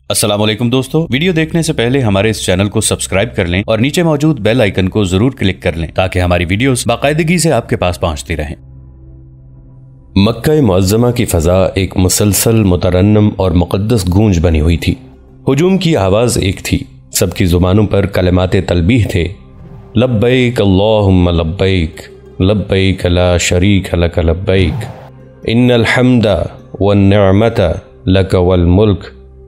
السلام علیکم دوستو، ویڈیو دیکھنے سے پہلے ہمارے اس چینل کو سبسکرائب کر لیں اور نیچے موجود بیل آئیکن کو ضرور کلک کر لیں تاکہ ہماری ویڈیوز باقاعدگی سے آپ کے پاس پہنچتی رہیں۔ مکہ معظمہ کی فضا ایک مسلسل مترنم اور مقدس گونج بنی ہوئی تھی۔ ہجوم کی آواز ایک تھی، سب کی زبانوں پر کلمات تلبیح تھے۔ لبیک اللہم لبیک، لبیک لا شریک لک لبیک، ان الحمد والنعمت لک والملک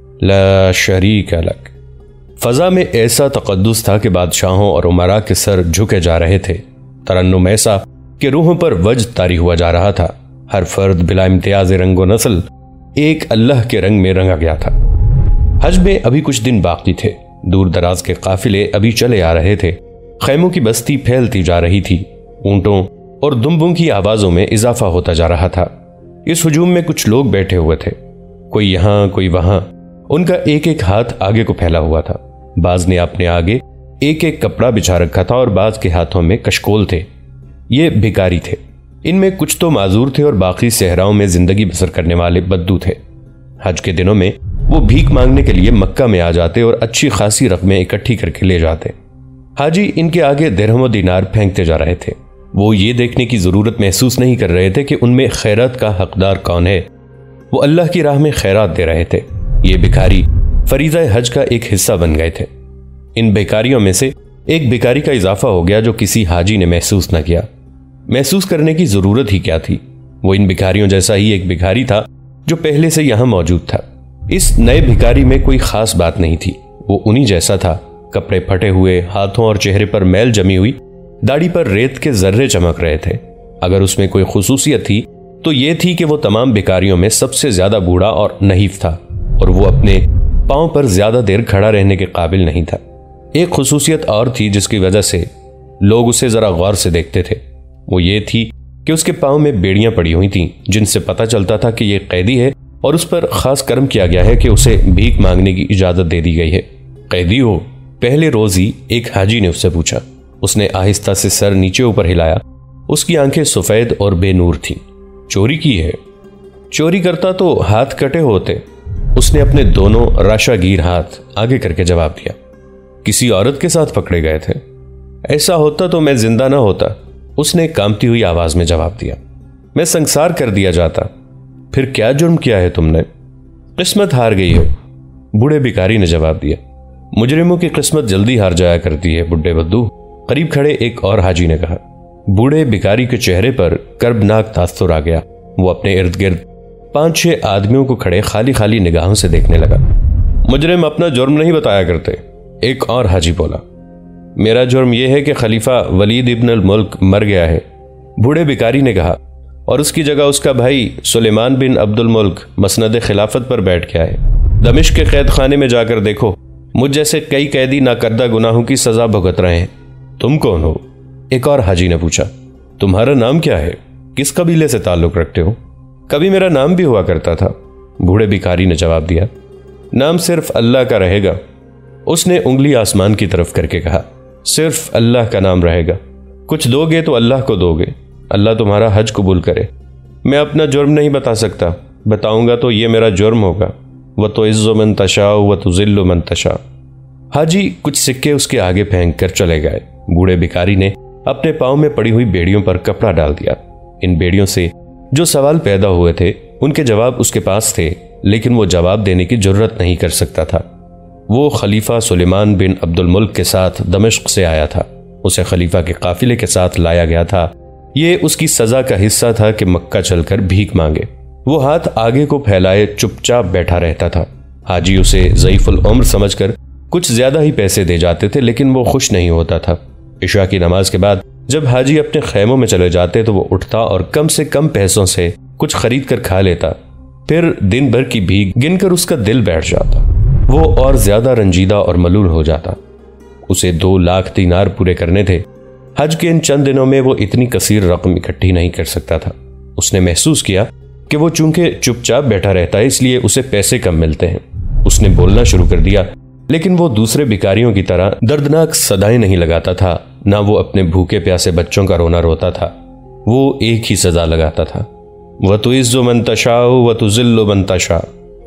لا شریک لک۔ فضا میں ایسا تقدس تھا کہ بادشاہوں اور امراء کے سر جھکے جا رہے تھے۔ ترنم ایسا کہ روحوں پر وجد طاری ہوا جا رہا تھا۔ ہر فرد بلا امتیاز رنگ و نسل ایک اللہ کے رنگ میں رنگا گیا تھا۔ حج میں ابھی کچھ دن باقی تھے، دور دراز کے قافلے ابھی چلے آ رہے تھے، خیموں کی بستی پھیلتی جا رہی تھی، اونٹوں اور دمبوں کی آوازوں میں اضافہ ہوتا جا رہا تھا۔ اس ہجوم میں کچھ لوگ بیٹھے ہوئے تھے، کوئی یہاں کوئی وہاں، ان کا ایک ایک ہاتھ آگے کو پھیلا ہوا تھا۔ بعض نے اپنے آگے ایک ایک کپڑا بچھا رکھا تھا اور بعض کے ہاتھوں میں کشکول تھے۔ یہ بھکاری تھے، ان میں کچھ تو معذور تھے اور باقی صحراؤں میں زندگی بسر کرنے والے بدو تھے۔ حج کے دنوں میں وہ بھیک مانگنے کے لیے مکہ میں آ جاتے اور اچھی خاصی رقمیں اکٹھی کر کے لے جاتے۔ حاجی ان کے آگے درہم و دینار پھینکتے جا رہے تھے۔ وہ یہ دیکھنے کی ضرورت محسوس نہیں کر رہے تھے کہ ان میں خیرات کا حقدار کون ہے، وہ اللہ کی راہ میں خیرات دے رہے تھے۔ یہ بھکاری فریضہ حج کا ایک حصہ بن گئے تھے۔ ان بھکاریوں میں سے ایک بھکاری کا اضافہ ہو گیا جو کسی حاجی نے محسوس نہ کیا۔ محسوس کرنے کی ضرورت ہی کیا تھی، وہ ان بھکاریوں جیسا ہی ایک بھکاری تھا جو پہلے سے یہاں موجود تھا۔ اس نئے بھکاری میں کوئی خاص بات نہیں تھی، وہ انہی جیسا تھا، کپڑے پھٹے ہوئے، ہاتھوں اور چہرے پر میل جمی ہوئی، داڑھی پر ریت کے ذرے چمک رہے تھے۔ اگر اس میں کوئی خصوصیت تھی تو یہ تھی کہ وہ تمام بھکاریوں میں سب سے زیادہ بوڑھا اور نحیف تھا، اور وہ اپنے پاؤں پر زیادہ دیر کھڑا رہنے کے قابل نہیں تھا۔ ایک خصوصیت اور تھی جس کی وجہ سے لوگ اسے ذرا غور سے دیکھتے تھے، وہ یہ تھی کہ اس کے پاؤں میں بیڑیاں پڑی ہوئی تھیں جن سے پتہ چلتا تھا کہ یہ قیدی ہے اور اس پر خاص کرم کیا گیا ہے کہ اسے بھیک مانگنے کی اجازت دے دی گئی ہے۔ قیدی ہو؟ پہلے روز ہی ایک حاجی نے اس سے پوچھا۔ اس نے آہستہ سے سر نیچے اوپر ہلایا، اس کی آنکھیں سفید اور بے نور تھیں۔ چوری کی ہے؟ چوری کرتا تو ہاتھ کٹے ہوتے، اس نے اپنے دونوں راشا گیر ہاتھ آگے کر کے جواب دیا۔ کسی عورت کے ساتھ پکڑے گئے تھے؟ ایسا ہوتا تو میں زندہ نہ ہوتا، اس نے کامتی ہوئی آواز میں جواب دیا۔ میں سنسار کر دیا جاتا۔ پھر کیا جرم کیا ہے تم نے؟ قسمت ہار گئی ہے، بوڑھے بھکاری نے جواب دیا۔ مجرموں کی قسمت جلدی ہار جایا کرتی ہے بڈھے بدو، قریب کھڑے ایک اور حاجی نے کہا۔ بوڑھے بھکاری کے چہرے پر کربناک تاثر آ گیا، وہ اپنے ارد گرد 5-6 آدمیوں کو کھڑے خالی خالی نگاہوں سے دیکھنے لگا۔ مجرم اپنا جرم نہیں بتایا کرتے، ایک اور حاجی بولا۔ میرا جرم یہ ہے کہ خلیفہ ولید ابن الملک مر گیا ہے، بوڑھے بھکاری نے کہا، اور اس کی جگہ اس کا بھائی سلیمان بن عبد الملک مسند خلافت پر بیٹھ گیا ہے۔ دمشق کے قید خانے میں جا کر دیکھو، مجھ جیسے کئی قیدی ناکردہ گناہوں کی سزا بھگت رہے ہیں۔ تم کون ہو؟ ایک اور حاجی نے پوچھا۔ تمہارا نام کیا ہے؟ کس قبیلے سے تعلق رکھتے ہو؟ کبھی میرا نام بھی ہوا کرتا تھا، بوڑھے بھکاری نے جواب دیا۔ نام صرف اللہ کا رہے گا، اس نے انگلی آسمان کی طرف کر کے کہا۔ صرف اللہ کا نام رہے گا، کچھ دو گے تو اللہ کو دو گے، اللہ تمہارا حج قبول کرے۔ میں اپنا جرم نہیں بتا سکتا، بتاؤں گا تو یہ میرا جرم ہوگا۔ وَتُعِزُّ مَن تَشَاءُ وَتُذِلُّ مَن تَشَاءُ۔ حاجی کچھ سکے اس کے آگے پھینک کر چلے گئے۔ بوڑھے بھکاری نے اپنے پاؤں میں پڑی ہوئی بیڑیوں پر کپڑا ڈال دیا۔ ان بیڑیوں سے جو سوال پیدا ہوئے تھے ان کے جواب اس کے پاس تھے، لیکن وہ جواب دینے کی جرت نہیں کر سکتا تھا۔ وہ خلیفہ سلیمان بن عبد الملک کے ساتھ دمشق سے آیا تھا، اسے خلیفہ کے قافلے کے ساتھ لایا گیا تھا۔ یہ اس کی سزا کا حصہ تھا کہ مکہ چل کر بھیک مانگے۔ وہ ہاتھ آگے کو پھیلائے چپ چاپ بیٹھا رہتا تھا۔ حاجی اسے ضعیف العمر سمجھ کر کچھ زیادہ ہی پیسے دے جاتے تھے، لیکن وہ خوش نہیں ہوتا تھا۔ عشاء کی نماز کے بعد جب حاجی اپنے خیموں میں چلے جاتے تو وہ اٹھتا اور کم سے کم پیسوں سے کچھ خرید کر کھا لیتا، پھر دن بھر کی بھیک گن کر اس کا دل بیٹھ جاتا، وہ اور زیادہ رنجیدہ اور ملول ہو جاتا۔ اسے 2 لاکھ دینار پورے کرنے تھے۔ حج کے ان چند دنوں میں وہ اتنی کثیر رقم اکٹھی نہیں کر سکتا تھا۔ اس نے محسوس کیا کہ وہ چونکہ چپ چاپ بیٹھا رہتا ہے اس لیے اسے پیسے کم ملتے ہیں۔ اس نے بولنا شروع کر دیا، لیکن وہ دوسرے بھکاریوں کی طرح دردناک صدائیں نہیں لگاتا تھا، نہ وہ اپنے بھوکے پیاسے بچوں کا رونا روتا تھا، وہ ایک ہی سزا لگاتا تھا۔ وَتُعِزُّ مَن تَشَاءُ وَتُذِلُّ مَن تَشَاءُ۔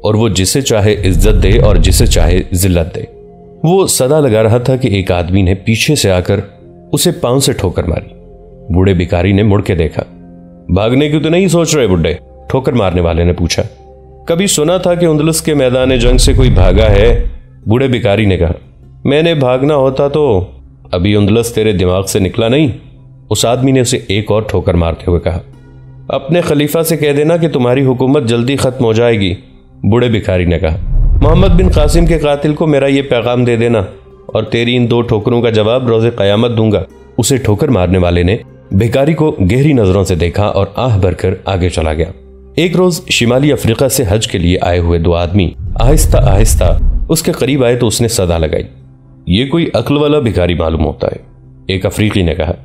اور وہ جسے چاہے عزت دے اور جسے چاہے ذلت دے۔ وہ صدا لگا رہا تھا کہ ایک آدمی نے پیچھے سے آ کر اسے پاؤں سے ٹھوکر ماری۔ بوڑھے بھکاری نے مڑ کے دیکھا۔ بھاگنے کی تو نہیں سوچ رہے بڈھے؟ ٹھوکر مارنے والے نے پوچھا۔ کبھی سنا تھا کہ اندلس کے میدان جنگ سے کوئی بھاگا ہے؟ بوڑھے بھکاری نے کہا۔ میں نے بھاگنا ہوتا تو ابھی اندلس تیرے دماغ سے نکلا نہیں؟ اس آدمی نے اسے ایک اور ٹھوکر مارتے ہوئے کہا۔ اپنے خلیفہ سے کہہ دینا کہ تمہاری حکومت جلدی ختم ہو جائے گی، بوڑھے بھکاری نے کہا۔ محمد بن قاسم کے قاتل کو میرا یہ پیغام دے دینا اور تیری ان 2 ٹھوکروں کا جواب روز قیامت دوں گا۔ اسے ٹھوکر مارنے والے نے بھکاری کو گہری نظروں سے دیکھا اور آہ بھر کر آگے چلا گیا۔ ایک روز شمالی افریقہ سے حج کے لیے آئے ہوئے 2 آدمی آہستہ آہستہ اس کے قریب آئے تو اس نے صدا لگائی۔ یہ کوئی عقل والا بھکاری معلوم ہوتا ہے، ایک افریقی نے کہا۔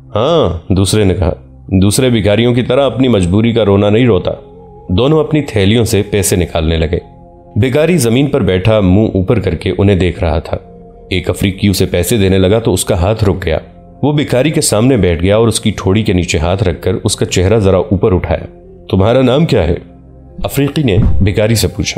ہاں، دوسرے نے کہا، دوسرے بھکاریوں کی طرح اپنی مجبوری کا رونا نہیں روتا۔ دونوں اپنی تھیلیوں سے پیسے نکالنے لگے۔ بھکاری زمین پر بیٹھا منہ اوپر کر کے انہیں دیکھ رہا تھا۔ ایک افریقی اسے پیسے دینے لگا تو اس کا ہاتھ رک گیا۔ وہ بھکاری کے سامنے بیٹھ گیا اور اس کی ٹھوڑی کے نیچے ہاتھ رکھ کر اس کا چہرہ ذرا اوپر اٹھایا۔ تمہارا نام کیا ہے؟ افریقی نے بھکاری سے پوچھا۔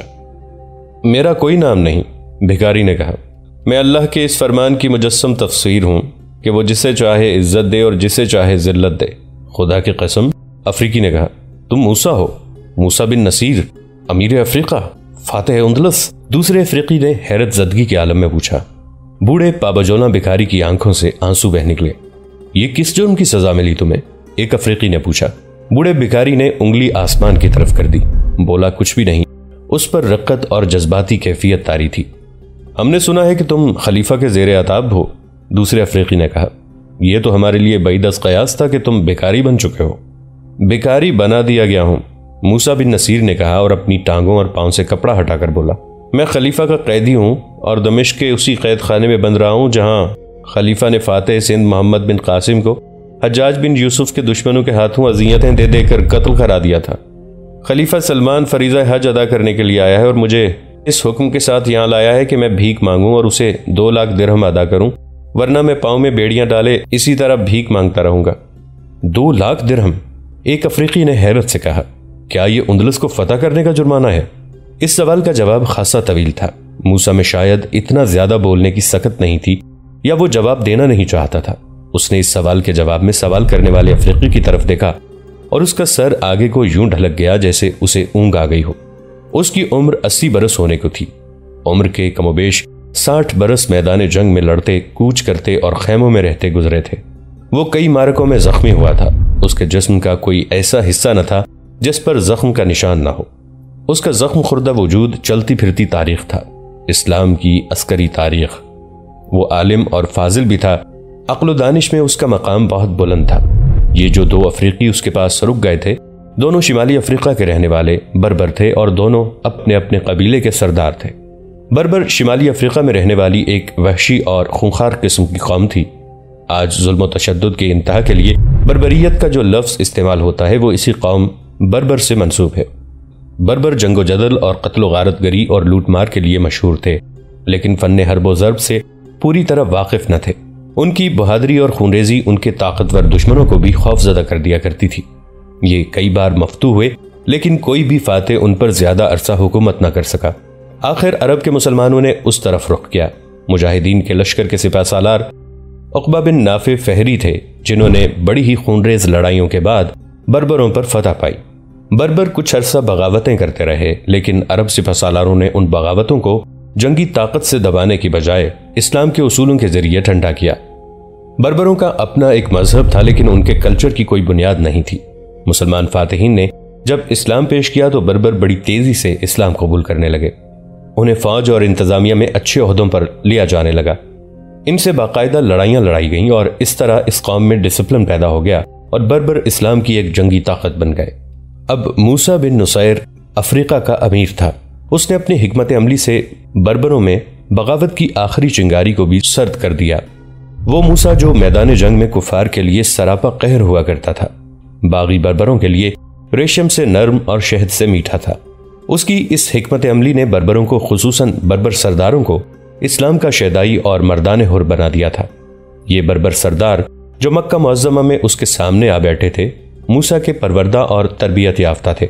میرا کوئی نام نہیں، بھکاری نے کہا۔ میں اللہ کے اس فرمان کی مجسم تفسیر ہوں کہ وہ جسے چاہے عزت دے اور جسے چاہے ذلت دے۔ خدا کی قسم، افریقی نے کہا۔ تم موسیٰ ہو، موسیٰ بن نصیر، امیر افریقہ، فاتح اندلس؟ دوسرے افریقی نے حیرت زدگی کے عالم میں پوچھا۔ بوڑھے پابجولہ بھکاری کی آنکھوں سے آنسو بہ نکلے۔ یہ کس جرم کی سزا ملی تمہیں؟ ایک افریقی نے پوچھا۔ بوڑھے بھکاری نے انگلی آسمان کی طرف کر دی، بولا کچھ بھی نہیں۔ اس پر رقت اور جذباتی کیفیت طاری تھی۔ ہم نے سنا ہے کہ تم خلیفہ کے زیر عتاب ہو، دوسرے افریقی نے کہا۔ یہ تو ہمارے لیے بعید از قیاس تھا کہ تم بھکاری بن چکے ہو۔ بھکاری بنا دیا گیا ہوں، موسیٰ بن نصیر نے کہا اور اپنی ٹانگوں اور پاؤں سے کپڑا ہٹا کر بولا۔ میں خلیفہ کا قیدی ہوں اور دمشق کے اسی قید خانے میں بند رہا ہوں جہاں خلیفہ نے فاتح سندھ محمد بن قاسم کو حجاج بن یوسف کے دشمنوں کے ہاتھوں اذیتیں دے دے کر قتل کرا دیا تھا۔ خلیفہ سلمان فریضہ حج ادا کرنے کے لیے آیا ہے اور مجھے اس حکم کے ساتھ یہاں لایا ہے کہ میں بھیک مانگوں اور اسے 2 لاکھ درہم ادا کروں، ورنہ میں پاؤں میں بیڑیاں ڈالے اسی طرح بھیک مانگتا رہوں گا۔ 2 لاکھ درہم؟ ایک افریقی نے حیرت سے کہا۔ کیا یہ اندلس کو فتح کرنے کا جرمانہ ہے؟ اس سوال کا جواب خاصا طویل تھا۔ موسیٰ میں شاید اتنا زیادہ بولنے کی سکت نہیں تھی یا وہ جواب دینا نہیں چاہتا تھا۔ اس نے اس سوال کے جواب میں سوال کرنے والے افریقی کی طرف دیکھا اور اس کا سر آگے کو یوں ڈھلک گیا جیسے اسے اونگ آ گئی ہو۔ اس کی عمر 80 برس ہونے کو تھی۔ عمر کے کم و بیش 60 برس میدان جنگ میں لڑتے، کوچ کرتے اور خیموں میں رہتے گزرے تھے۔ وہ کئی معرکوں میں زخمی ہوا تھا۔ اس کے جسم کا کوئی ایسا حصہ نہ تھا جس پر زخم کا نشان نہ ہو۔ اس کا زخم خوردہ وجود چلتی پھرتی تاریخ تھا، اسلام کی عسکری تاریخ۔ وہ عالم اور فاضل بھی تھا، عقل و دانش میں اس کا مقام بہت بلند تھا۔ یہ جو 2 افریقی اس کے پاس رک گئے تھے، دونوں شمالی افریقہ کے رہنے والے بربر تھے اور دونوں اپنے اپنے قبیلے کے سردار تھے۔ بربر شمالی افریقہ میں رہنے والی ایک وحشی اور خونخوار قسم کی قوم تھی۔ آج ظلم و تشدد کے انتہا کے لیے بربریت کا جو لفظ استعمال ہوتا ہے وہ اسی قوم بربر سے منسوب ہے۔ بربر جنگ و جدل اور قتل و غارت گری اور لوٹ مار کے لیے مشہور تھے، لیکن فن حرب و ضرب سے پوری طرح واقف نہ تھے۔ ان کی بہادری اور خونریزی ان کے طاقتور دشمنوں کو بھی خوف زدہ کر دیا کرتی تھی۔ یہ کئی بار مفتوح ہوئے لیکن کوئی بھی فاتح ان پر زیادہ عرصہ حکومت نہ کر سکا۔ آخر عرب کے مسلمانوں نے اس طرف رخ کیا۔ مجاہدین کے لشکر کے سپہ سالار عقبہ بن نافع فہری تھے، جنہوں نے بڑی ہی خونریز لڑائیوں کے بعد بربروں پر فتح پائی۔ بربر کچھ عرصہ بغاوتیں کرتے رہے، لیکن عرب سپہ سالاروں نے ان بغاوتوں کو جنگی طاقت سے دبانے کی بجائے اسلام کے اصولوں کے ذریعے ٹھنڈا کیا۔ بربروں کا اپنا ایک مذہب تھا لیکن ان کے کلچر کی کوئی بنیاد نہیں تھی۔ مسلمان فاتحین نے جب اسلام پیش کیا تو بربر بڑی تیزی سے اسلام قبول کرنے لگے۔ انہیں فوج اور انتظامیہ میں اچھے عہدوں پر لیا جانے لگا۔ ان سے باقاعدہ لڑائیاں لڑائی گئیں اور اس طرح اس قوم میں ڈسپلن پیدا ہو گیا اور بربر اسلام کی ایک جنگی طاقت بن گئے۔ اب موسیٰ بن نصیر افریقہ کا امیر تھا۔ اس نے اپنی حکمت عملی سے بربروں میں بغاوت کی آخری چنگاری کو بھی سرد کر دیا۔ وہ موسیٰ جو میدان جنگ میں کفار کے لیے سراپا قہر ہوا کرتا تھا، باغی بربروں کے لیے ریشم سے نرم اور شہد سے میٹھا تھا۔ اس کی اس حکمت عملی نے بربروں کو، خصوصاً بربر سرداروں کو، اسلام کا شیدائی اور مردان حر بنا دیا تھا۔ یہ بربر سردار جو مکہ معظمہ میں اس کے سامنے آ بیٹھے تھے، موسیٰ کے پروردہ اور تربیت یافتہ تھے۔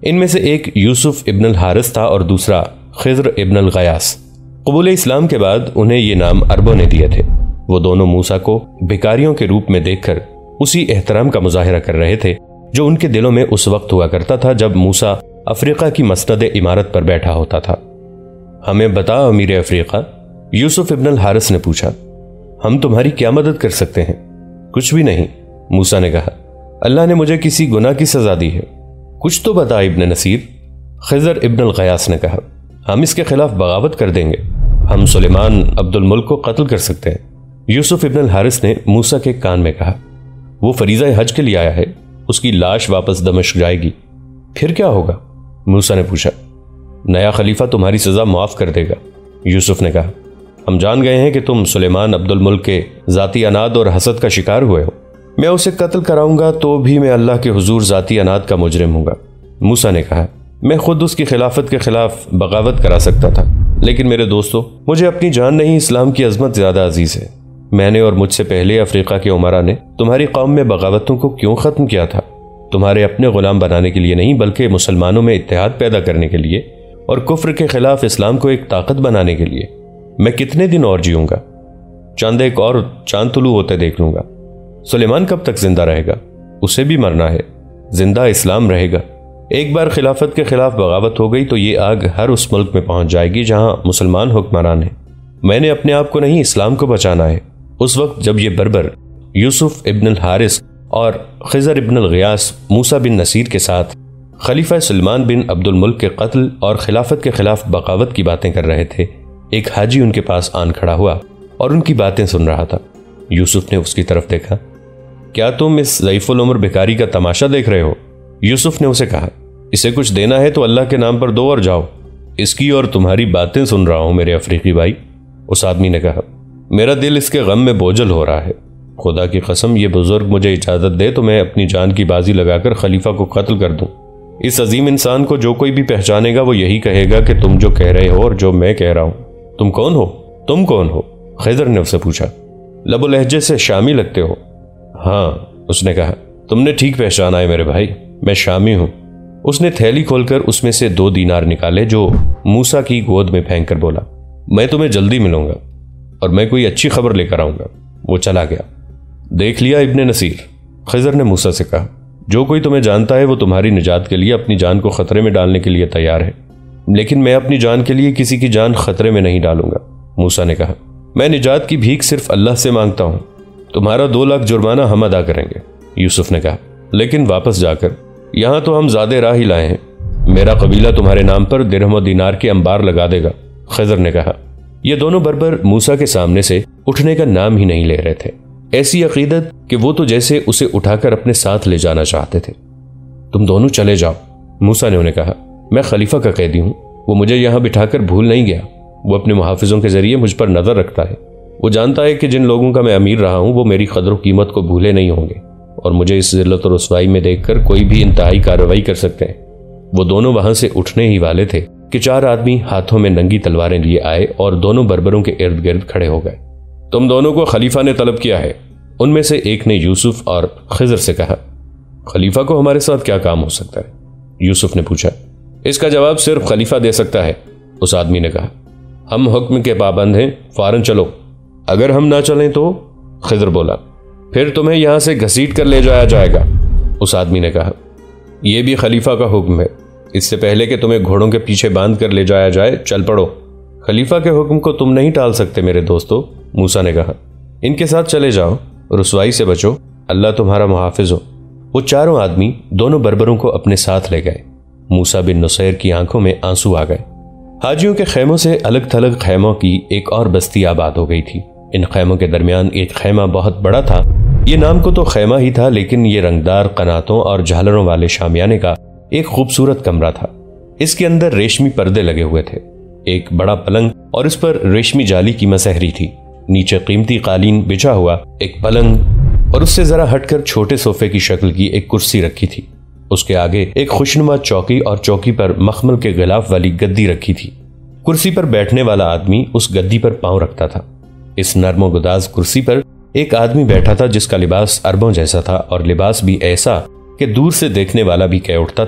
ان میں سے ایک یوسف ابن الحارث تھا اور دوسرا خضر ابن الغیاس۔ قبول اسلام کے بعد انہیں یہ نام عربوں نے دیے تھے۔ وہ دونوں موسیٰ کو بھکاریوں کے روپ میں دیکھ کر اسی احترام کا مظاہرہ کر رہے تھے جو ان کے دلوں میں اس وقت ہوا کرتا تھا جب موسیٰ افریقہ کی مسند عمارت پر بیٹھا ہوتا تھا۔ ہمیں بتا امیر افریقہ، یوسف ابن الحارث نے پوچھا، ہم تمہاری کیا مدد کر سکتے ہیں؟ کچھ بھی نہیں، موسیٰ نے کہا، اللہ نے مجھے کسی گناہ کی سزا دی ہے۔ کچھ تو بتا ابن نصیر، خضر ابن الغیاس نے کہا، ہم اس کے خلاف بغاوت کر دیں گے، ہم سلیمان عبد الملک کو قتل کر سکتے ہیں۔ یوسف ابن الحارث نے موسیٰ کے کان میں کہا، وہ فریضہ حج کے لیے آیا ہے، اس کی لاش واپس دمشق جائے گی، پھر کیا ہوگا؟ موسیٰ نے پوچھا۔ نیا خلیفہ تمہاری سزا معاف کر دے گا، یوسف نے کہا، ہم جان گئے ہیں کہ تم سلیمان عبد الملک کے ذاتی اناد اور حسد کا شکار ہوئے ہو، میں اسے قتل کراؤں گا تو بھی میں اللہ کے حضور ذاتی اناد کا مجرم ہوں گا۔ موسیٰ نے کہا، میں خود اس کی خلافت کے خلاف بغاوت کرا سکتا تھا، لیکن میرے دوستو، مجھے اپنی جان نہیں، اسلام کی عظمت زیادہ عزیز ہے۔ میں نے اور مجھ سے پہلے افریقہ کے عمرا نے تمہاری قوم میں بغاوتوں کو کیوں ختم کیا تھا؟ تمہارے اپنے غلام بنانے کے لیے نہیں، بلکہ مسلمانوں میں اتحاد پیدا کرنے کے لیے اور کفر کے خلاف اسلام کو ایک طاقت بنانے کے لیے۔ میں کتنے دن اور جیوں گا؟ چاند ایک اور چاند طلوع ہوتے دیکھ لوں گا۔ سلیمان کب تک زندہ رہے گا؟ اسے بھی مرنا ہے، زندہ اسلام رہے گا۔ ایک بار خلافت کے خلاف بغاوت ہو گئی تو یہ آگ ہر اس ملک میں پہنچ جائے گی جہاں مسلمان حکمران ہیں۔ میں نے اپنے آپ کو نہیں، اسلام کو بچانا ہے۔ اس وقت جب یہ بربر یوسف ابن الحارث اور خضر ابن الغیاس موسیٰ بن نصیر کے ساتھ خلیفہ سلمان بن عبد الملک کے قتل اور خلافت کے خلاف بغاوت کی باتیں کر رہے تھے، ایک حاجی ان کے پاس آن کھڑا ہوا اور ان کی باتیں سن رہا تھا۔ یوسف نے اس کی طرف دیکھا۔ کیا تم اس ضعیف العمر بھکاری کا تماشا دیکھ رہے ہو؟ یوسف نے اسے کہا، اسے کچھ دینا ہے تو اللہ کے نام پر دو اور جاؤ، اس کی اور تمہاری باتیں سن رہا ہوں میرے افریقی بھائی۔ اس آدمی نے کہا، میرا دل اس کے غم میں بوجھل ہو رہا ہے، خدا کی قسم یہ بزرگ مجھے اجازت دے تو میں اپنی جان کی بازی لگا کر خلیفہ کو قتل کر دوں۔ اس عظیم انسان کو جو کوئی بھی پہچانے گا وہ یہی کہے گا کہ تم جو کہہ رہے ہو اور جو میں کہہ رہا ہوں۔ تم کون ہو؟ تم کون ہو؟ خضر نے اسے پوچھا۔ لب و لہجے سے شامی لگتے ہو۔ ہاں، اس نے کہا، تم نے ٹھیک پہچانا ہے میرے بھائی، میں شامی ہوں۔ اس نے تھیلی کھول کر اس میں سے 2 دینار نکالے جو موسیٰ کی گود میں پھینک کر بولا، میں تمہیں جلدی ملوں گا اور میں کوئی اچھی خبر لے کر آؤں گا۔ وہ چلا گیا۔ دیکھ لیا ابن نصیر، خضر نے موسیٰ سے کہا، جو کوئی تمہیں جانتا ہے وہ تمہاری نجات کے لیے اپنی جان کو خطرے میں ڈالنے کے لیے تیار ہے، لیکن میں اپنی جان کے لیے کسی کی جان خطرے میں نہیں ڈالوں گا۔ موسیٰ نے کہا، میں نجات کی بھیک صرف اللہ سے مانگتا ہوں، تمہارا 2 لاکھ جرمانہ ہم ادا کریں گے۔ یوسف نے کہا، لیکن واپس جا کر یہاں تو ہم زیادہ راہ ہی لائے ہیں، میرا قبیلہ تمہارے نام پر درہم و دینار کے انبار لگا دے گا۔ خضر نے کہا، یہ دونوں بربر موسیٰ کے سامنے سے اٹھنے کا نام ہی نہیں لے رہے تھے، ایسی عقیدت کہ وہ تو جیسے اسے اٹھا کر اپنے ساتھ لے جانا چاہتے تھے۔ تم دونوں چلے جاؤ، موسیٰ نے انہیں کہا، میں خلیفہ کا قیدی ہوں، وہ مجھے یہاں بٹھا کر بھول نہیں گیا، وہ اپنے محافظوں کے ذریعے مجھ پر نظر رکھتا ہے، وہ جانتا ہے کہ جن لوگوں کا میں امیر رہا ہوں وہ میری قدر و قیمت کو بھولے نہیں ہوں گے اور مجھے اس ذلت و رسوائی میں دیکھ کر کوئی بھی انتہائی کارروائی کر سکتے ہیں۔ وہ دونوں وہاں سے اٹھنے ہی والے تھے کہ 4 آدمی ہاتھوں میں ننگی تلواریں لیے آئے اور دونوں بربروں کے ارد گرد کھڑے ہو گئے۔ تم دونوں کو خلیفہ نے طلب کیا ہے، ان میں سے ایک نے یوسف اور خضر سے کہا۔ خلیفہ کو ہمارے ساتھ کیا کام ہو سکتا ہے؟ یوسف نے پوچھا۔ اس کا جواب صرف خلیفہ دے سکتا ہے، اس آدمی نے کہا، ہم حکم کے پابند ہیں، فوراً چلو۔ اگر ہم نہ چلیں تو؟ خضر بولا، پھر تمہیں یہاں سے گھسیٹ کر لے جایا جائے گا، اس آدمی نے کہا۔ یہ بھی خلیفہ کا حکم ہے، اس سے پہلے کہ تمہیں گھوڑوں کے پیچھے باندھ کر لے جایا جائے چل پڑو۔ خلیفہ کے حکم کو تم نہیں ٹال سکتے میرے دوستو، موسیٰ نے کہا، ان کے ساتھ چلے جاؤ، رسوائی سے بچو، اللہ تمہارا محافظ ہو۔ وہ 4 آدمی دونوں بربروں کو اپنے ساتھ لے گئے۔ موسیٰ بن نصیر کی آنکھوں میں آنسو آ گئے۔ حاجیوں کے خیموں سے الگ تھلگ خیموں کی ایک اور بستی آباد ہو گئی تھی۔ ان خیموں کے درمیان ایک خیمہ بہت بڑا تھا، یہ نام کو تو خیمہ ہی تھا لیکن یہ رنگدار قناتوں اور جھالروں والے شامیانے کا ایک خوبصورت کمرہ تھا۔ اس کے اندر ریشمی پردے لگے ہوئے تھے، ایک بڑا پلنگ اور اس پر ریشمی جالی کی مسہری تھی، نیچے قیمتی قالین بچھا ہوا ایک پلنگ اور اس سے ذرا ہٹ کر چھوٹے صوفے کی شکل کی ایک کرسی رکھی تھی۔ اس کے آگے ایک خوشنما چوکی اور چوکی پر مخمل کے غلاف والی گدی رکھی تھی۔ کرسی پر بیٹھنے والا آدمی اس گدی پر پاؤں رکھتا تھا۔ اس نرم و گداز کرسی پر ایک آدمی بیٹھا تھا جس کا لباس عربوں جیسا تھا اور لباس بھی ایسا کہ دور سے دیکھنے والا بھی کہہ اٹھتا تھا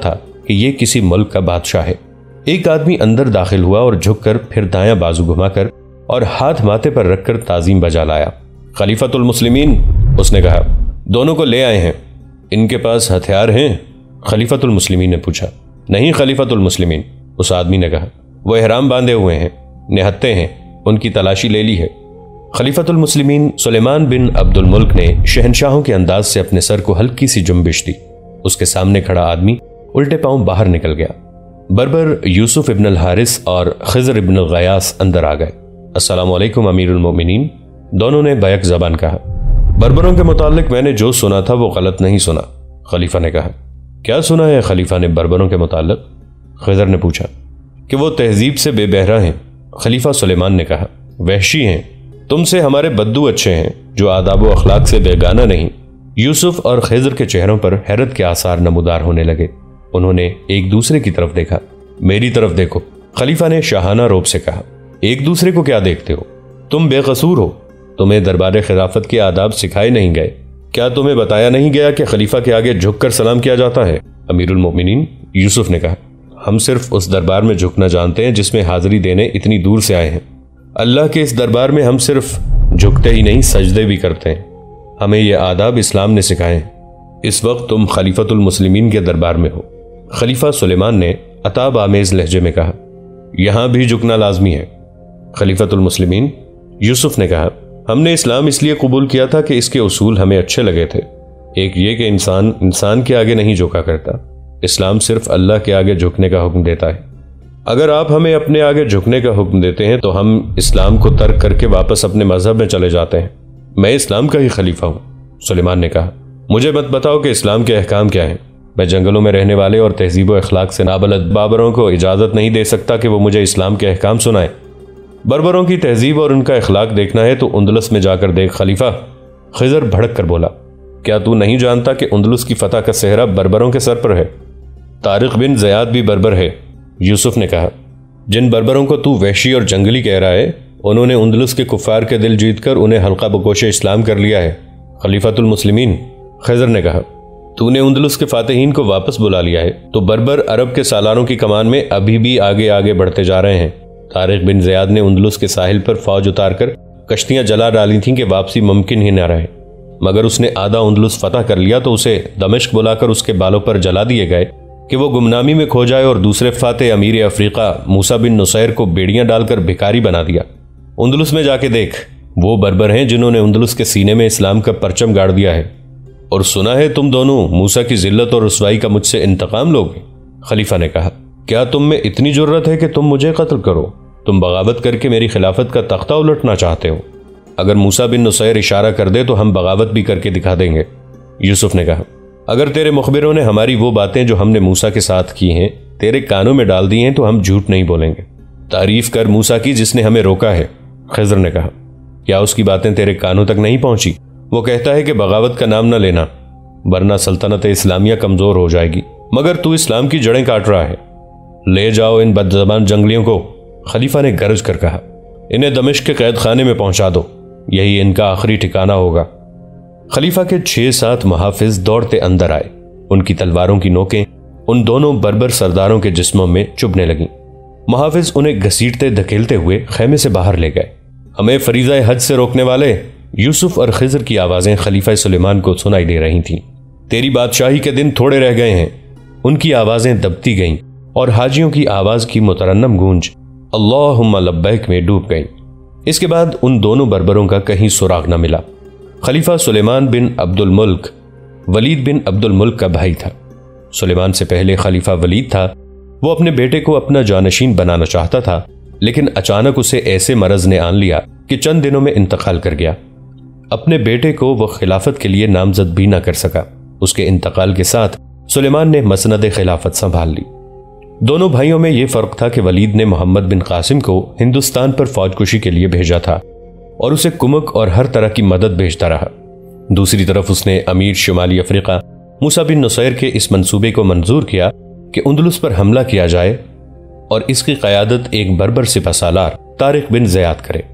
کہ یہ کسی ملک کا بادشاہ ہے۔ ایک آدمی اندر داخل ہوا اور جھک کر پھر دایاں بازو گھما کر اور ہاتھ ماتھے پر رکھ کر تعظیم بجا لایا۔ خلیفۃ المسلمین، اس نے کہا، دونوں کو لے آئے ہیں، ان کے پاس ہتھیار ہیں؟ خلیفۃ المسلمین نے پوچھا۔ نہیں خلیفۃ المسلمین، اس آدمی نے کہا، وہ احرام باندھے ہوئے ہیں، نہتے ہیں، ان کی تلاشی لے لی ہے۔ خلیفۃ المسلمین سلیمان بن عبد الملک نے شہنشاہوں کے انداز سے اپنے سر کو ہلکی سی جنبش دی۔ اس کے سامنے کھڑا آدمی الٹے پاؤں باہر نکل گیا۔ بربر یوسف ابن الحارث اور خضر ابن الغیاث اندر آ گئے۔ السلام علیکم امیر المومنین، دونوں نے بیک زبان کہا۔ بربروں کے متعلق میں نے جو سنا تھا وہ غلط نہیں سنا، خلیفہ نے کہا۔ کیا سنا ہے خلیفہ نے بربروں کے متعلق؟ خضر نے پوچھا۔ کہ وہ تہذیب سے بے بہرہ ہیں، خلیفہ سلیمان نے کہا، وحشی ہیں، تم سے ہمارے بدو اچھے ہیں جو آداب و اخلاق سے بیگانہ نہیں۔ یوسف اور خضر کے چہروں پر حیرت کے آثار نمودار ہونے لگے۔ انہوں نے ایک دوسرے کی طرف دیکھا۔ میری طرف دیکھو، خلیفہ نے شاہانہ روب سے کہا۔ ایک دوسرے کو کیا دیکھتے ہو؟ تم بے قصور ہو، تمہیں دربار خلافت کے آداب سکھائے نہیں گئے؟ کیا تمہیں بتایا نہیں گیا کہ خلیفہ کے آگے جھک کر سلام کیا جاتا ہے؟ امیر المومنین، یوسف نے کہا، ہم صرف اس دربار میں جھکنا جانتے ہیں جس میں حاضری دینے اتنی دور سے آئے ہیں۔ اللہ کے اس دربار میں ہم صرف جھکتے ہی نہیں، سجدے بھی کرتے ہیں۔ ہمیں یہ آداب اسلام نے سکھائے ہیں۔ اس وقت تم خلیفۃ المسلمین کے دربار میں ہو۔ خلیفہ سلیمان نے عتاب آمیز لہجے میں کہا، یہاں بھی جھکنا لازمی ہے۔ خلیفۃ المسلمین، یوسف نے کہا، ہم نے اسلام اس لیے قبول کیا تھا کہ اس کے اصول ہمیں اچھے لگے تھے۔ ایک یہ کہ انسان کے آگے نہیں جھکا کرتا، اسلام صرف اللہ کے آگے جھکنے کا حکم دیتا ہے۔ اگر آپ ہمیں اپنے آگے جھکنے کا حکم دیتے ہیں تو ہم اسلام کو ترک کر کے واپس اپنے مذہب میں چلے جاتے ہیں۔ میں اسلام کا ہی خلیفہ ہوں، سلیمان نے کہا۔ مجھے مت بتاؤ کہ اسلام کے احکام کیا ہیں۔ میں جنگلوں میں رہنے والے اور تہذیب و اخلاق سے نابلد بابروں کو اجازت نہیں دے سکتا کہ وہ مجھے اسلام کے احکام سنائیں۔ بربروں کی تہذیب اور ان کا اخلاق دیکھنا ہے تو اندلس میں جا کر دیکھ خلیفہ۔ خضر بھڑک کر بولا، کیا تو نہیں جانتا کہ اندلس کی فتح کا صحرا بربروں کے سر پر ہے؟ طارق بن زیاد بھی بربر ہے، یوسف نے کہا۔ جن بربروں کو تو وحشی اور جنگلی کہہ رہا ہے، انہوں نے اندلس کے کفار کے دل جیت کر انہیں حلقہ بگوش اسلام کر لیا ہے۔ خلیفۃ المسلمین، خضر نے کہا، تو نے اندلس کے فاتحین کو واپس بلا لیا ہے، تو بربر عرب کے سالاروں کی کمان میں ابھی بھی آگے بڑھتے جا رہے ہیں۔ طارق بن زیاد نے اندلس کے ساحل پر فوج اتار کر کشتیاں جلا ڈالی تھیں کہ واپسی ممکن ہی نہ رہے، مگر اس نے آدھا اندلس فتح کر لیا تو اسے دمشق بلا کر اس کے بالوں پر جلا دیے گئے کہ وہ گمنامی میں کھو جائے، اور دوسرے فاتح امیر افریقہ موسیٰ بن نصیر کو بیڑیاں ڈال کر بھکاری بنا دیا۔ اندلس میں جا کے دیکھ، وہ بربر ہیں جنہوں نے اندلس کے سینے میں اسلام کا پرچم گاڑ دیا ہے۔ اور سنا ہے تم دونوں موسیٰ کی ذلت اور رسوائی کا مجھ سے انتقام لوگے؟ خلیفہ نے کہا، کیا تم میں اتنی جرت ہے کہ تم مجھے قتل کرو؟ تم بغاوت کر کے میری خلافت کا تختہ الٹنا چاہتے ہو؟ اگر موسیٰ بن نصیر اشارہ کر دے تو ہم بغاوت بھی کر کے دکھا دیں گے۔ یوسف نے کہا، اگر تیرے مخبروں نے ہماری وہ باتیں جو ہم نے موسیٰ کے ساتھ کی ہیں تیرے کانوں میں ڈال دی ہیں تو ہم جھوٹ نہیں بولیں گے۔ تعریف کر موسیٰ کی جس نے ہمیں روکا ہے۔ خضر نے کہا، کیا اس کی باتیں تیرے کانوں تک نہیں پہنچی؟ وہ کہتا ہے کہ بغاوت کا نام نہ لینا ورنہ سلطنت اسلامیہ کمزور ہو جائے گی، مگر تو اسلام کی جڑیں کاٹ رہا ہے۔ لے جاؤ ان بد زبان جنگلیوں کو، خلیفہ نے گرج کر کہا۔ انہیں دمشق کے قید خانے میں پہنچا دو، یہی ان کا آخری ٹھکانہ ہوگا۔ خلیفہ کے 6-7 محافظ دوڑتے اندر آئے۔ ان کی تلواروں کی نوکیں ان دونوں بربر سرداروں کے جسموں میں چبھنے لگیں۔ محافظ انہیں گھسیٹتے دھکیلتے ہوئے خیمے سے باہر لے گئے۔ ہمیں فریضہ حج سے روکنے والے، یوسف اور خضر کی آوازیں خلیفہ سلیمان کو سنائی دے رہی تھیں۔ تیری بادشاہی کے دن تھوڑے رہ گئے ہیں۔ ان کی آوازیں دبتی گئیں اور حاجیوں کی آواز کی مترنم گونج اللہم لبیک میں ڈوب گئیں۔ اس کے بعد ان دونوں بربروں کا کہیں سراغ نہ ملا۔ خلیفہ سلیمان بن عبد الملک ولید بن عبد الملک کا بھائی تھا۔ سلیمان سے پہلے خلیفہ ولید تھا۔ وہ اپنے بیٹے کو اپنا جانشین بنانا چاہتا تھا، لیکن اچانک اسے ایسے مرض نے آن لیا کہ چند دنوں میں انتقال کر گیا۔ اپنے بیٹے کو وہ خلافت کے لیے نامزد بھی نہ کر سکا۔ اس کے انتقال کے ساتھ سلیمان نے مسند خلافت سنبھال لی۔ دونوں بھائیوں میں یہ فرق تھا کہ ولید نے محمد بن قاسم کو ہندوستان پر فوج کشی کے لیے بھیجا تھا اور اسے کمک اور ہر طرح کی مدد بھیجتا رہا۔ دوسری طرف اس نے امیر شمالی افریقہ موسیٰ بن نصیر کے اس منصوبے کو منظور کیا کہ اندلس پر حملہ کیا جائے اور اس کی قیادت ایک بربر سپہ سالار طارق بن زیاد کرے۔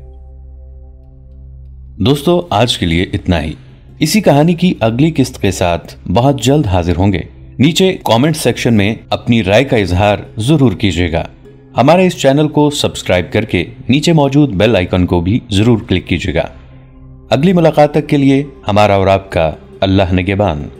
دوستو، آج کے لیے اتنا ہی۔ اسی کہانی کی اگلی قسط کے ساتھ بہت جلد حاضر ہوں گے۔ नीचे कमेंट सेक्शन में अपनी राय का इजहार जरूर कीजिएगा। हमारे इस चैनल को सब्सक्राइब करके नीचे मौजूद बेल आइकन को भी जरूर क्लिक कीजिएगा। अगली मुलाकात तक के लिए हमारा और आपका अल्लाह निगहबान।